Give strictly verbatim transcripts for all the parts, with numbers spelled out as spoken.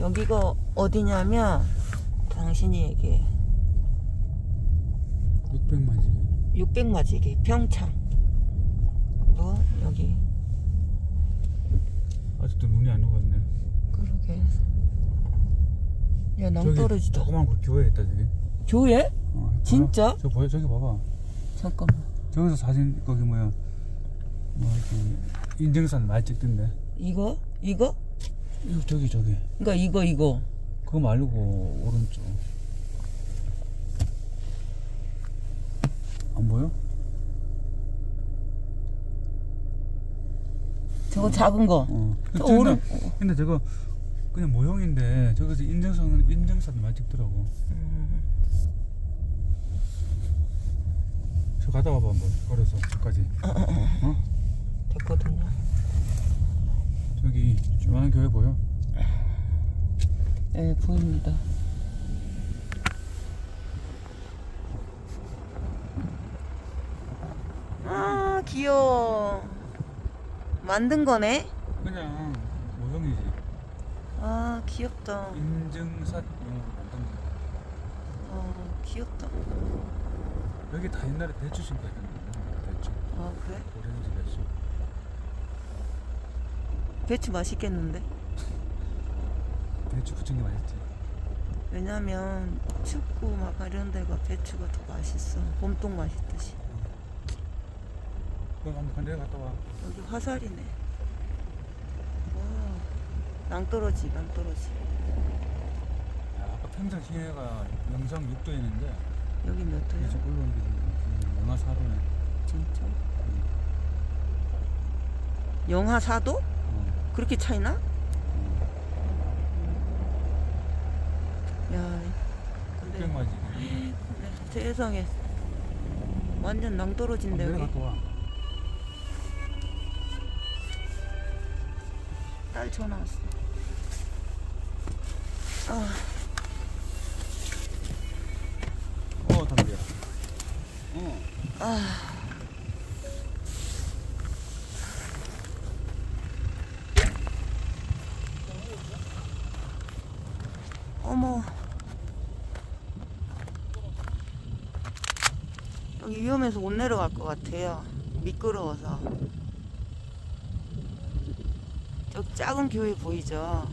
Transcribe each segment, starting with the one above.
여기가 어디냐면 당신이 얘기해. 육백마지기. 육백마지기 평창. 뭐 여기. 아직도 눈이 안 녹았네. 그러게. 야, 낭떠러지다. 조그만 그 교회 있다 저기. 교회? 어, 진짜? 저 보여? 저기 봐봐. 잠깐만. 저기서 사진 거기 뭐야? 뭐 이렇게 인증선 많이 찍던데. 이거? 이거? 이거 저기 저기. 그러니까 이거 이거. 그거 말고 오른쪽. 안 보여? 저거 작은 거. 어. 저 근데, 오른. 근데 저거 그냥 모형인데 저기서 인증선 인증선 많이 찍더라고. 음. 저 가다 와봐 한번 걸어서 저까지. 어, 어, 어. 어? 됐거든요. 저기 조만한 교회 보여? 네, 보입니다. 아, 귀여워. 만든 거네? 그냥 모형이지. 아, 귀엽다. 인증샷용으로 만든 거. 아, 귀엽다. 여기 다 옛날에 배추 심고 했던 거야. 배추. 아, 그래? 오렌지 배추. 배추 맛있겠는데? 배추 부친 게 맛있지. 왜냐면 춥고 막 이런 데가 배추가 더 맛있어. 봄동 맛있듯이. 그럼 한번 내려갔다 와. 여기 화살이네. 와, 낭떠러지, 낭떠러지. 야, 아까 평창 시내가 영상 육 도였는데 여기 몇 도야? 이제 올라온 게 지금 영하 사 도네. 진짜? 응. 영하 사 도? 어. 그렇게 차이나? 야, 근데 육백마지기. 세상에 완전 낭떠러진데 여기. 내려갔다 와. 딸 전화 왔어. 아, 어, 담배야. 어. 아. 어머. 여기 위험해서 못 내려갈 것 같아요. 미끄러워서. 저기 작은 교회 보이죠?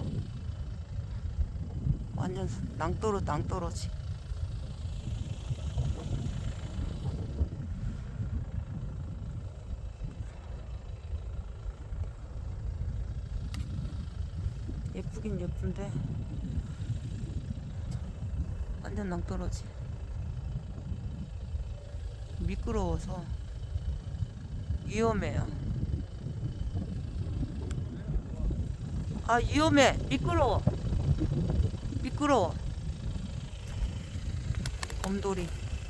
완전 낭떠러 낭떠러지. 예쁘긴 예쁜데 완전 낭떠러지. 미끄러워서 위험해요. 아, 위험해. 미끄러워. 미끄러워. 곰돌이.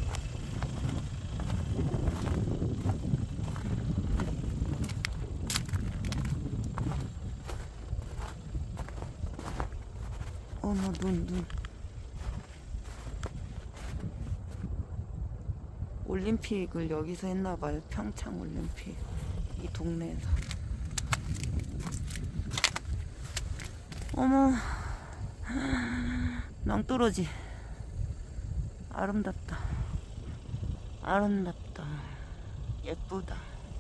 어머, 눈, 눈. 올림픽을 여기서 했나봐요. 평창 올림픽. 이 동네에서. 어머, 낭떠러지. 아름답다. 아름답다. 예쁘다.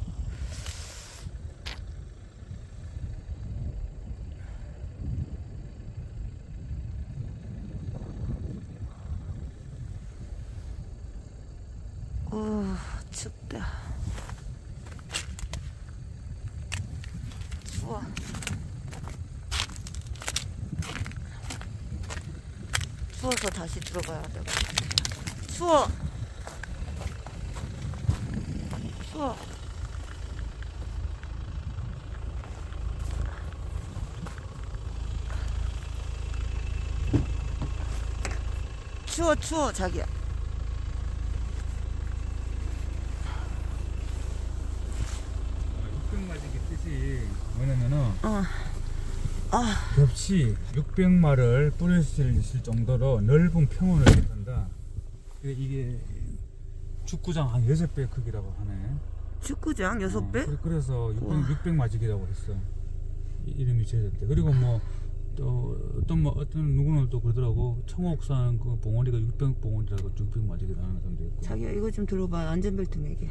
우, 춥다. 추워. 추워서 다시 들어가야 될 것 같아요. 추워. 추워. 추워, 추워, 자기야. 육백마지기 뜻이 뭐냐면은 어. 아, 겹치 육백 마를 뿌릴 수 있을 정도로 넓은 평원을 뜻한다. 이게 축구장 한 여섯 배 크기라고 하네. 축구장 여섯 배? 어, 그래, 그래서 우와. 육백 마지기라고 했어. 이, 이름이 지어졌대. 그리고 뭐 또 어떤 뭐 어떤 누구는 또 그러더라고 청옥산 그 봉오리가 육백 봉오리라고 육백 맞이기도 하는 사람도 있고. 자기야 이거 좀 들어봐. 안전벨트 매게.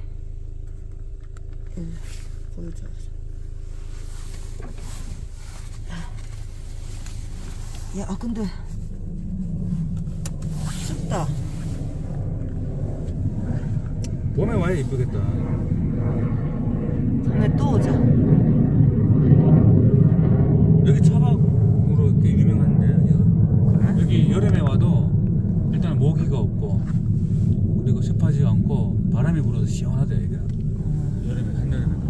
응, 보여줘. 야, 아 근데 춥다. 봄에 와야 이쁘겠다. 봄에 또 오자. 여기 차박으로 꽤 유명한데 여기가. 그래? 여기 여름에 와도 일단 모기가 없고 그리고 습하지 않고 바람이 불어서 시원하대 여기가. 어, 여름에 한여름에.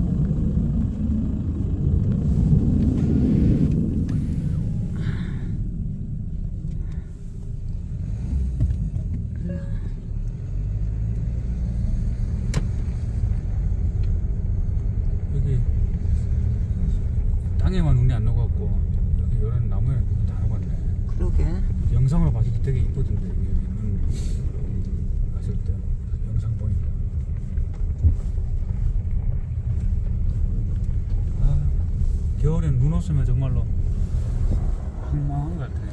여기 땅에만 눈이 안 녹았고 여기 이런 나무에는 눈이 다 녹았네. 그러게. 영상으로 봐도 되게 이쁘던데 여기 눈 갔을 때 영상 보니까. 아, 겨울엔 눈 없으면 정말로 황망한 것 같아.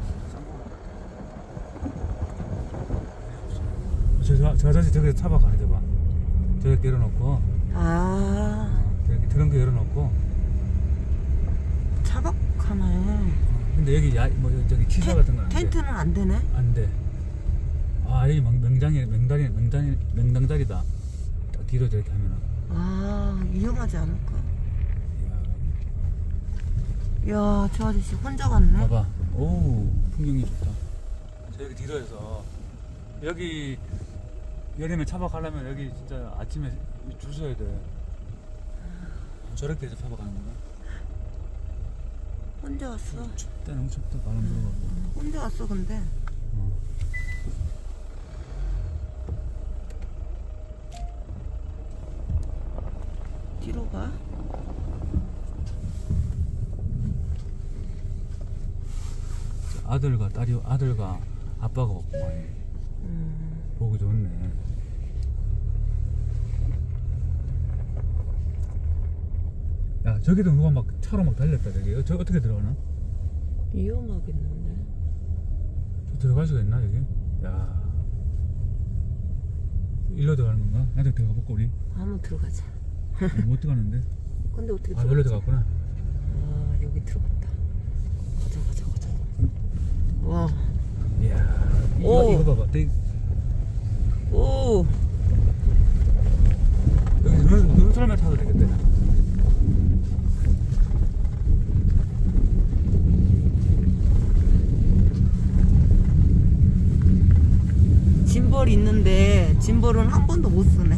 저, 저, 저 아저씨 저기 차박 안 해줘봐. 저기 열어놓고 아, 저기 트렁크 열어놓고. 차박하네. 어, 근데 여기 야, 뭐 저기 취사 같은 건 안 돼. 텐트는 안 되네. 안 돼. 아 여기 명- 명장이 명당이 명당 명당자리다. 딱 뒤로 저렇게 하면은. 아, 위험하지 않을까? 이야, 야, 저 아저씨 혼자 갔네. 봐봐. 오 풍경이 좋다. 저 여기 뒤로 해서 여기 여름에 차박하려면 여기 진짜 아침에 줄 서야 돼. 저렇게 해서 차박하는구나. 혼자 왔어. 춥다 너무 춥다 바람 불어가고. 혼자 왔어, 근데. 어. 뒤로 가. 아들과 딸이 아들과 아빠가 없구만. 음, 보기 좋네. 야 저기도 누가 막 차로 막 달렸다 저기. 저 어떻게 들어가나? 위험하겠는데. 저 들어갈 수가 있나 여기? 야 일로 들어가는 건가? 나도 들어가 볼까 우리? 한번 들어가자. 어, 못 들어가는데? 근데 어떻게 아 들어가지? 여기로 들어갔구나. 아, 여기 들어갔다. 가자, 가자, 가자. 와, 이야 이거, 오. 이거 봐봐. 되게, 오, 여기 눈, 눈썰매 타도 되겠다. 짐벌 있는데 짐벌은 한 번도 못 쓰네.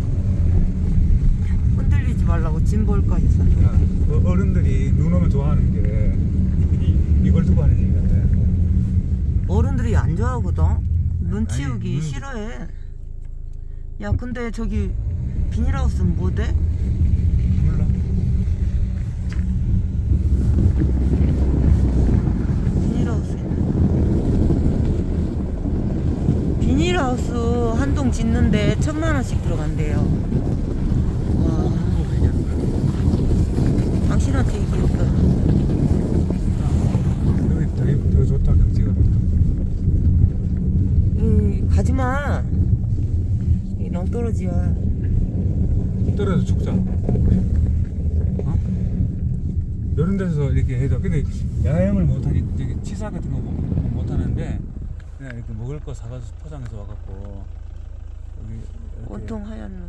흔들리지 말라고 짐벌까지 썼네. 야, 어, 어른들이 눈 오면 좋아하는 게 이, 이걸 두고 하는 얘기가 돼. 어른들이 안 좋아하거든. 눈 치우기 아니, 눈- 싫어해. 야, 근데 저기 비닐하우스는 뭐 돼? 몰라. 비닐하우스 있네. 비닐하우스 한 동 짓는데 천만 원씩 들어간대요. 와, 당신한테 얘기했다. 여기 되게 더 좋다 경치가. 음, 가지마. 이 렁떨어지야. 떨어져 죽자. 어? 이런 데서 이렇게 해도 근데 야영을 못하니 저기 치사 같은 거 못 하는데 그냥 이렇게 먹을 거 사가서 포장해서 와갖고 여기 이렇게 온통 하얀 눈.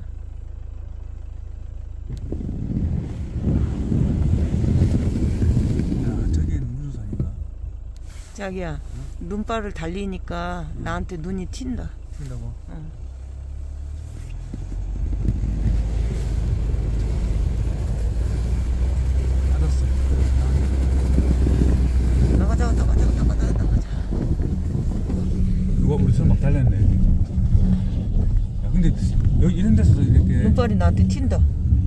야 저기는 무슨 산인가? 자기야, 눈발을 달리니까 나한테 눈이 튄다. 튄다고? 어. 알았어. 나가자, 나가자, 나가자, 나가자. 누가 우리 손 막 달렸네 여기. 야 근데 여기 이런 데서도 이렇게 눈발이 나한테 튄다.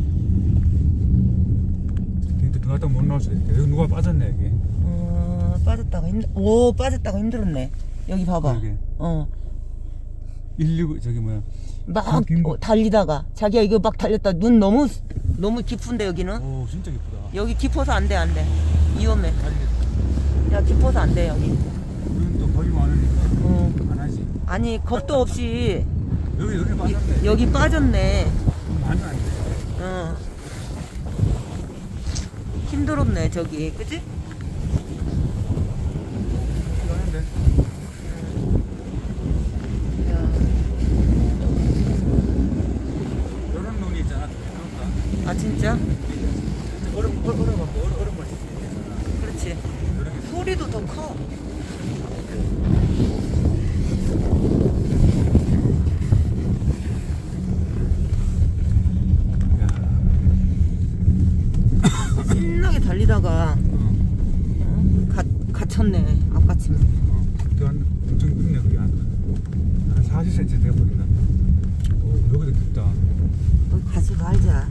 근데 들어갔다 못 나올 수도 있대. 여기 누가 빠졌네 여기. 어, 빠졌다가 힘들, 오, 빠졌다가 힘들었네. 여기 봐봐. 그러게. 어. 일일구 저기 뭐야. 막 긴- 어, 달리다가 자기야 이거 막 달렸다. 눈 너무 너무 깊은데 여기는. 오 진짜 기쁘다. 여기 깊어서 안 돼, 안 돼. 위험해. 다리 야 깊어서 안 돼 여기. 여기 또 겁이 많으니까 어. 안 하지. 아니 겁도 없이 여기 여기 빠졌네. 여기 빠졌네. 많이 안 돼. 어. 힘들었네 저기, 그치? 이러는데. 야. 이런 눈이 있잖아. 그럴까? 아 진짜? 얼음 얼음 얼음 갖고 얼음 얼음 맛이 있잖아. 그렇지. 이렇게 소리도 더 커. 신나게 달리다가 어? 가, 갇혔네 아까쯤에. 어, 그때 한 엄청 깊네 그게 한, 한 사십 센티미터 돼버린다. 오, 여기도 깊다. 여기 가지 말자.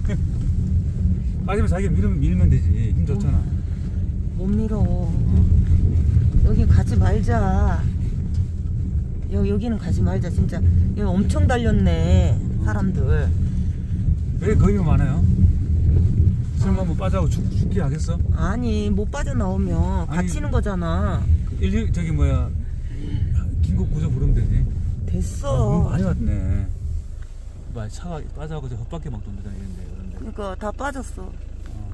빠지면 자기가 밀면, 밀면 되지. 힘 좋잖아. 못 밀어. 어? 여기 가지 말자. 여, 여기는 가지 말자 진짜. 여기 엄청 달렸네 사람들. 왜 겁이 많아요? 설마 뭐 빠져고 죽, 죽기 하겠어? 아니 못 빠져나오면 아니, 갇히는 거잖아. 일일 저기 뭐야 긴급 구조 부르면 되지. 됐어. 아, 많이 왔네. 막 차가 빠져갖고 저 헛바퀴 막 돈다잖아 이런데 이런데. 그러니까 다 빠졌어. 어.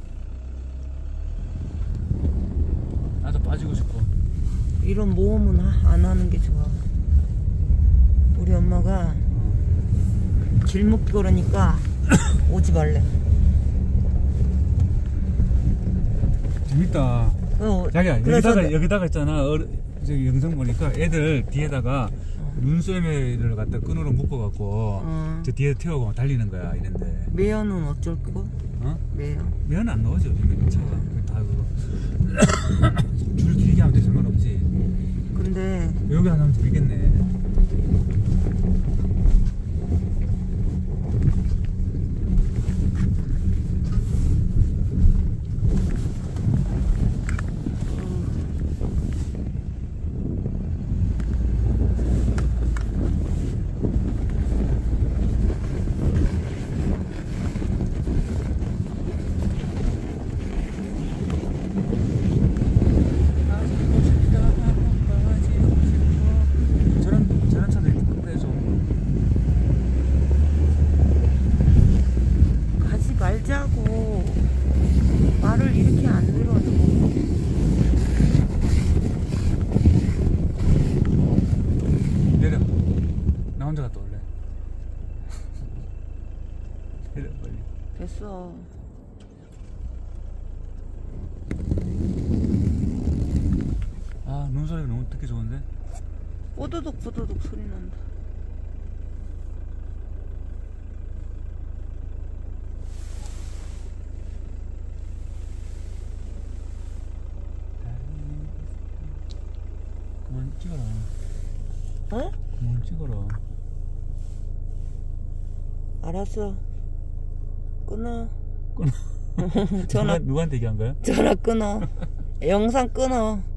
나도 빠지고 싶어. 이런 모험은 하- 안 하는 게 좋아. 우리 엄마가 어. 길 묻기 그러니까 오지 말래. 재밌다. 어, 자기야 그래서 여기다가 내- 여기다가 있잖아. 어르, 저기 영상 보니까 애들 뒤에다가 눈썰매를 갖다 끈으로 묶어갖고 어. 저 뒤에 태우고 막 달리는 거야 이런데. 매연은 어쩔 거? 어? 매연. 면 안 나오죠 요즘에 차가 다 그거 줄 길게 하면 돼 상관없지. 근데 여기 하나 하면 재밌겠네. 저런 저런 차도 있는데 좀 가지 말자고 말을 이렇게 안 들어요. 내려. 나 혼자 갔다 올래. 내려 빨리. 됐어. 아 눈소리가 너무 듣기 좋은데. 뽀드득 뽀드득 소리 난다. 그만 찍어라. 어? 그만 찍어라. 알았어. 끊어. 끊어. 전화 누가, 누구한테 얘기한 거야? 전화 끊어. 영상 끊어.